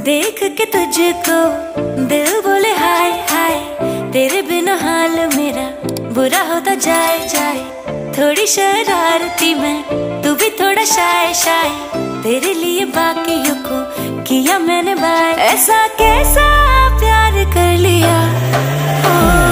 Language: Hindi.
देख के तुझको दिल बोले हाय हाय, तेरे बिना हाल मेरा बुरा होता जाए जाए। थोड़ी शरारती मैं, तू भी थोड़ा शाय शाय, तेरे लिए बाकियों को किया मैंने बाय। ऐसा कैसा प्यार कर लिया।